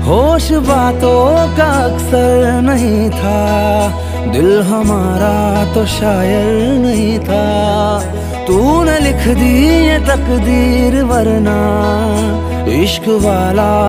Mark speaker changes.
Speaker 1: होश बातों का अक्सर नहीं था, दिल हमारा तो शायर नहीं था। तूने लिख दी ये तकदीर, वरना इश्क वाला